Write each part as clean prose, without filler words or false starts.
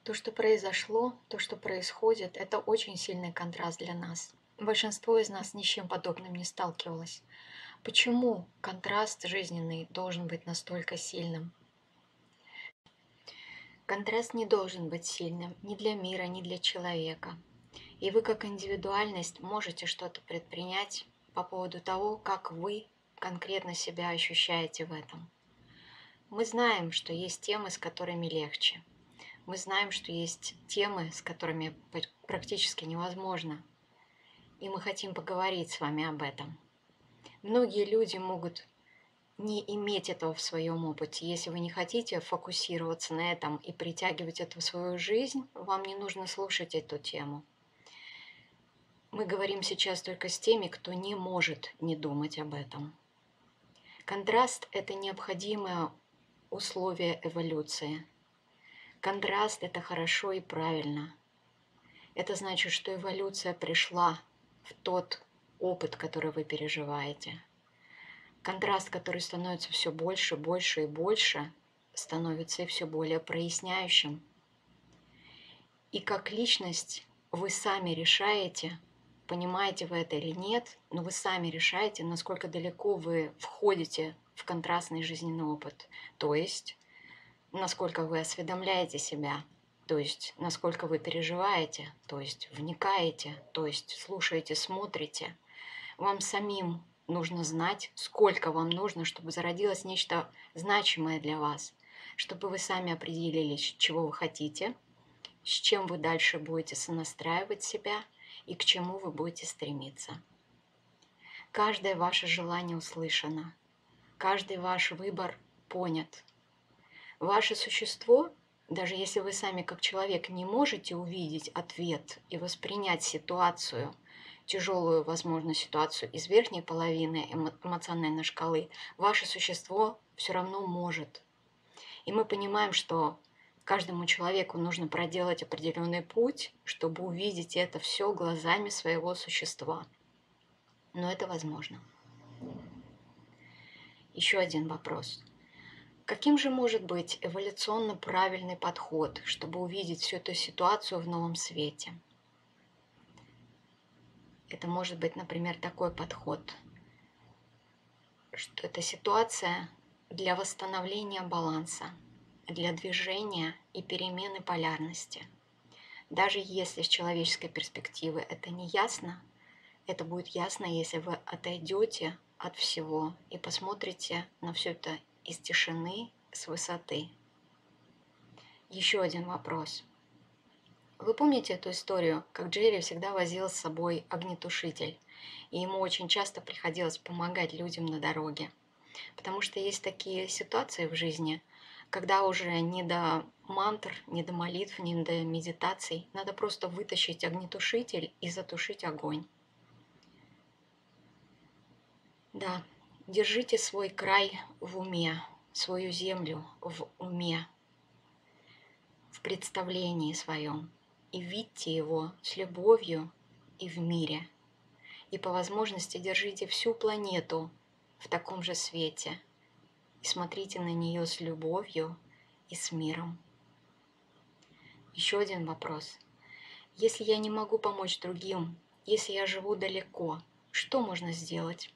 То, что произошло, то, что происходит, это очень сильный контраст для нас. Большинство из нас ни с чем подобным не сталкивалось. Почему контраст жизненный должен быть настолько сильным? Контраст не должен быть сильным ни для мира, ни для человека. И вы как индивидуальность можете что-то предпринять по поводу того, как вы конкретно себя ощущаете в этом. Мы знаем, что есть темы, с которыми легче. Мы знаем, что есть темы, с которыми практически невозможно. И мы хотим поговорить с вами об этом. Многие люди могут не иметь этого в своем опыте. Если вы не хотите фокусироваться на этом и притягивать это в свою жизнь, вам не нужно слушать эту тему. Мы говорим сейчас только с теми, кто не может не думать об этом. Контраст – это необходимое условие эволюции. Контраст – это хорошо и правильно. Это значит, что эволюция пришла в тот опыт, который вы переживаете. Контраст, который становится все больше, больше и больше, становится и все более проясняющим. И как личность вы сами решаете, понимаете вы это или нет, но вы сами решаете, насколько далеко вы входите в контрастный жизненный опыт. То есть, насколько вы осведомляете себя, то есть, насколько вы переживаете, то есть, вникаете, то есть, слушаете, смотрите. Вам самим нужно знать, сколько вам нужно, чтобы зародилось нечто значимое для вас, чтобы вы сами определили, чего вы хотите, с чем вы дальше будете сонастраивать себя и к чему вы будете стремиться. Каждое ваше желание услышано, каждый ваш выбор понят. Ваше существо, даже если вы сами как человек не можете увидеть ответ и воспринять ситуацию, тяжелую, возможно, ситуацию из верхней половины эмоциональной шкалы, ваше существо все равно может. И мы понимаем, что каждому человеку нужно проделать определенный путь, чтобы увидеть это все глазами своего существа. Но это возможно. Еще один вопрос. Каким же может быть эволюционно правильный подход, чтобы увидеть всю эту ситуацию в новом свете? Это может быть, например, такой подход, что это ситуация для восстановления баланса, для движения и перемены полярности. Даже если с человеческой перспективы это не ясно, это будет ясно, если вы отойдете от всего и посмотрите на все это из тишины, с высоты. Еще один вопрос. Вы помните эту историю, как Джерри всегда возил с собой огнетушитель, и ему очень часто приходилось помогать людям на дороге? Потому что есть такие ситуации в жизни, когда уже не до мантр, не до молитв, не до медитаций, надо просто вытащить огнетушитель и затушить огонь. Да, держите свой край в уме, свою землю в уме, в представлении своем, и видьте его с любовью и в мире. И по возможности держите всю планету в таком же свете и смотрите на нее с любовью и с миром. Еще один вопрос. Если я не могу помочь другим, если я живу далеко, что можно сделать?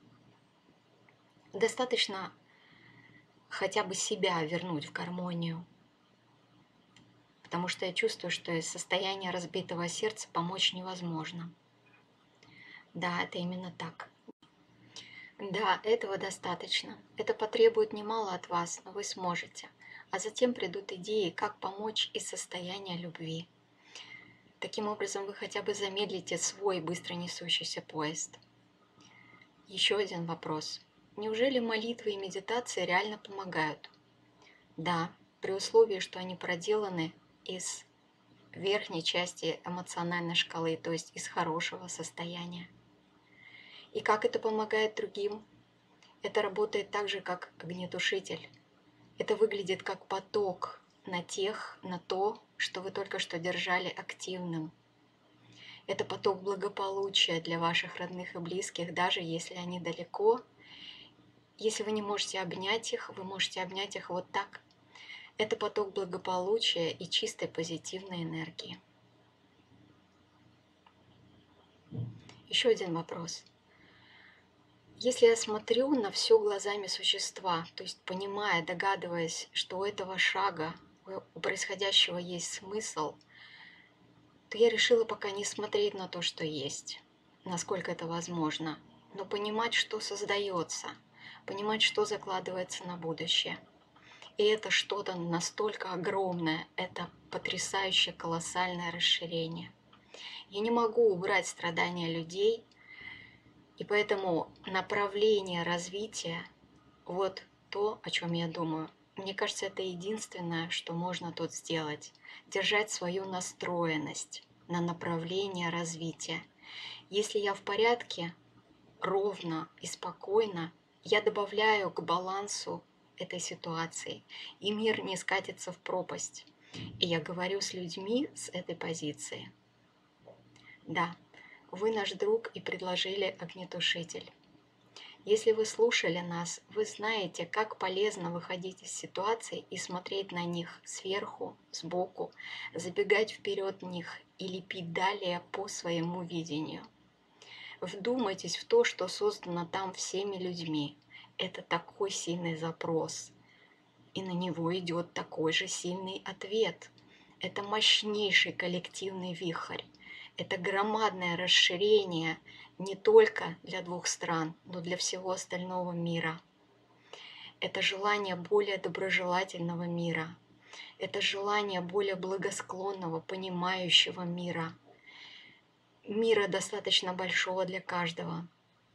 Достаточно хотя бы себя вернуть в гармонию, потому что я чувствую, что из состояния разбитого сердца помочь невозможно. Да, это именно так. Да, этого достаточно. Это потребует немало от вас, но вы сможете. А затем придут идеи, как помочь из состояния любви. Таким образом, вы хотя бы замедлите свой быстро несущийся поезд. Еще один вопрос. Неужели молитвы и медитации реально помогают? Да, при условии, что они проделаны из верхней части эмоциональной шкалы, то есть из хорошего состояния. И как это помогает другим? Это работает так же, как огнетушитель. Это выглядит как поток на то, что вы только что держали активным. Это поток благополучия для ваших родных и близких, даже если они далеко. Если вы не можете обнять их, вы можете обнять их вот так. Это поток благополучия и чистой позитивной энергии. Еще один вопрос. Если я смотрю на все глазами существа, то есть понимая, догадываясь, что у этого шага, у происходящего есть смысл, то я решила пока не смотреть на то, что есть, насколько это возможно, но понимать, что создается, понимать, что закладывается на будущее. И это что-то настолько огромное, это потрясающее, колоссальное расширение. Я не могу убрать страдания людей, и поэтому направление развития – вот то, о чем я думаю. Мне кажется, это единственное, что можно тут сделать. Держать свою настроенность на направление развития. Если я в порядке, ровно и спокойно, я добавляю к балансу этой ситуации, и мир не скатится в пропасть. И я говорю с людьми с этой позиции. Да, вы наш друг и предложили огнетушитель. Если вы слушали нас, вы знаете, как полезно выходить из ситуаций и смотреть на них сверху, сбоку, забегать вперед в них и лепить далее по своему видению. Вдумайтесь в то, что создано там всеми людьми. Это такой сильный запрос, и на него идет такой же сильный ответ. Это мощнейший коллективный вихрь. Это громадное расширение не только для двух стран, но для всего остального мира. Это желание более доброжелательного мира. Это желание более благосклонного, понимающего мира. Мира достаточно большого для каждого.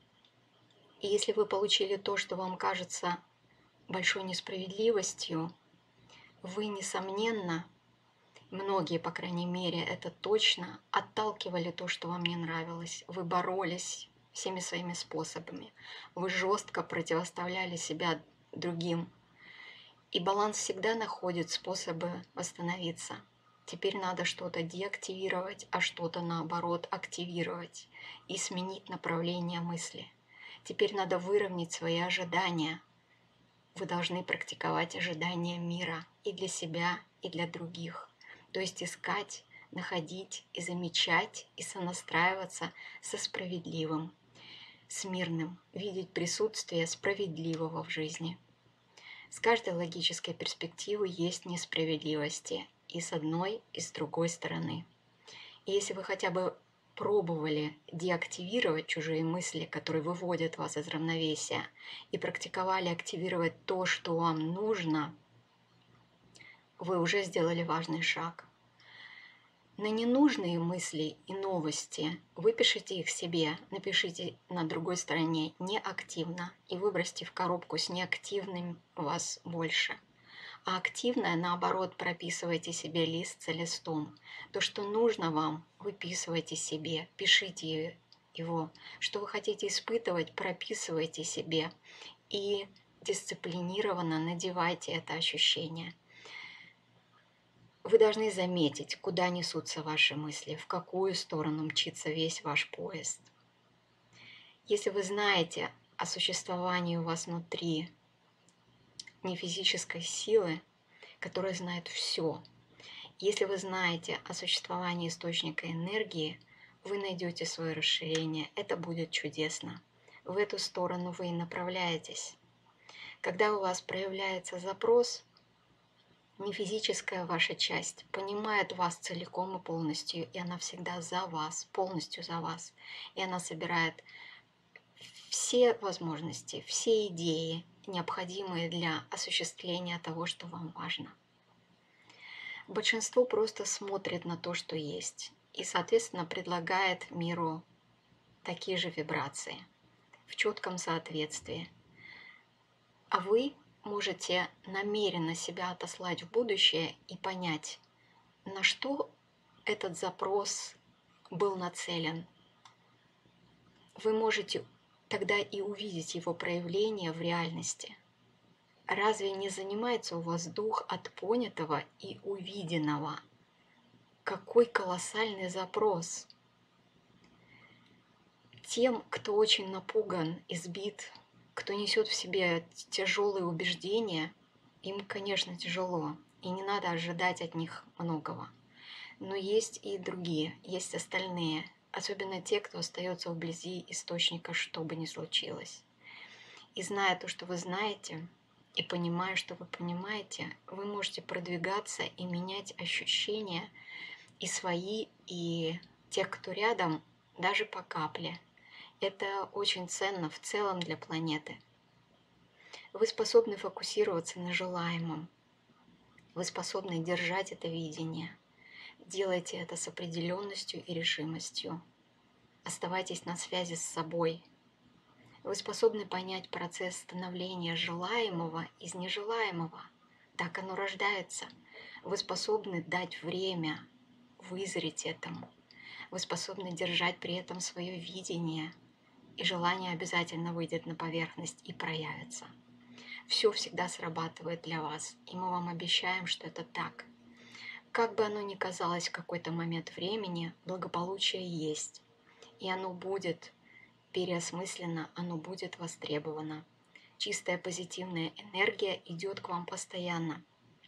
И если вы получили то, что вам кажется большой несправедливостью, вы, несомненно, многие, по крайней мере, это точно, отталкивали то, что вам не нравилось. Вы боролись всеми своими способами. Вы жестко противоставляли себя другим. И баланс всегда находит способы восстановиться. Теперь надо что-то деактивировать, а что-то, наоборот, активировать и сменить направление мысли. Теперь надо выровнять свои ожидания. Вы должны практиковать ожидания мира и для себя, и для других. То есть искать, находить и замечать, и сонастраиваться со справедливым, с мирным, видеть присутствие справедливого в жизни. С каждой логической перспективы есть несправедливости и с одной, и с другой стороны. И если вы хотя бы пробовали деактивировать чужие мысли, которые выводят вас из равновесия, и практиковали активировать то, что вам нужно, вы уже сделали важный шаг. На ненужные мысли и новости выпишите их себе, напишите на другой стороне «неактивно» и выбросьте в коробку с неактивным вас больше. А активное, наоборот, прописывайте себе лист за листом. То, что нужно вам, выписывайте себе, пишите его. Что вы хотите испытывать, прописывайте себе. И дисциплинированно надевайте это ощущение. Вы должны заметить, куда несутся ваши мысли, в какую сторону мчится весь ваш поезд. Если вы знаете о существовании у вас внутри нефизической силы, которая знает все, если вы знаете о существовании источника энергии, вы найдете свое расширение. Это будет чудесно. В эту сторону вы и направляетесь. Когда у вас проявляется запрос, нефизическая ваша часть понимает вас целиком и полностью, и она всегда за вас, полностью за вас. И она собирает все возможности, все идеи, необходимые для осуществления того, что вам важно. Большинство просто смотрит на то, что есть, и, соответственно, предлагает миру такие же вибрации в четком соответствии. А вы можете намеренно себя отослать в будущее и понять, на что этот запрос был нацелен. Вы можете тогда и увидеть его проявление в реальности. Разве не занимается у вас дух от понятого и увиденного? Какой колоссальный запрос! Тем, кто очень напуган, избит, кто несет в себе тяжелые убеждения, им, конечно, тяжело. и не надо ожидать от них многого. Но есть и другие, есть остальные, особенно те, кто остается вблизи источника, что бы ни случилось. И зная то, что вы знаете, и понимая, что вы понимаете, вы можете продвигаться и менять ощущения и свои, и тех, кто рядом, даже по капле. Это очень ценно в целом для планеты. Вы способны фокусироваться на желаемом. Вы способны держать это видение. Делайте это с определенностью и решимостью. Оставайтесь на связи с собой. Вы способны понять процесс становления желаемого из нежелаемого. Так оно рождается. Вы способны дать время вызреть этому. Вы способны держать при этом свое видение, и желание обязательно выйдет на поверхность и проявится. Все всегда срабатывает для вас, и мы вам обещаем, что это так. Как бы оно ни казалось в какой-то момент времени, благополучие есть, и оно будет переосмысленно, оно будет востребовано. Чистая позитивная энергия идет к вам постоянно.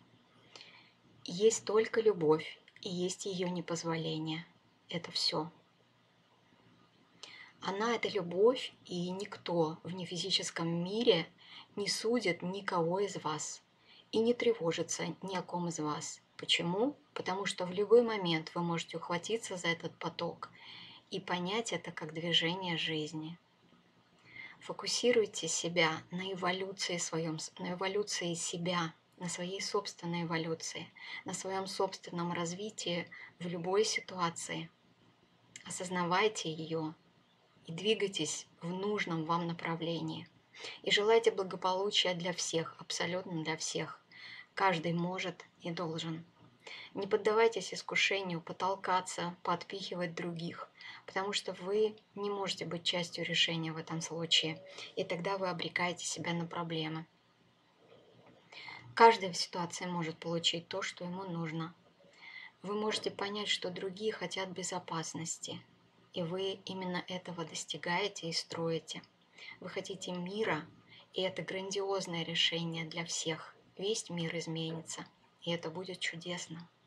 Есть только любовь, и есть ее непозволение. Это все. Она — это любовь, и никто в нефизическом мире не судит никого из вас и не тревожится ни о ком из вас. Почему? Потому что в любой момент вы можете ухватиться за этот поток и понять это как движение жизни. Фокусируйте себя на эволюции на эволюции себя, на своей собственной эволюции, на своем собственном развитии в любой ситуации. Осознавайте ее и двигайтесь в нужном вам направлении. И желайте благополучия для всех, абсолютно для всех. Каждый может и должен. Не поддавайтесь искушению потолкаться, подпихивать других, потому что вы не можете быть частью решения в этом случае, и тогда вы обрекаете себя на проблемы. Каждый в ситуации может получить то, что ему нужно. Вы можете понять, что другие хотят безопасности, и вы именно этого достигаете и строите. Вы хотите мира, и это грандиозное решение для всех. Весь мир изменится, и это будет чудесно.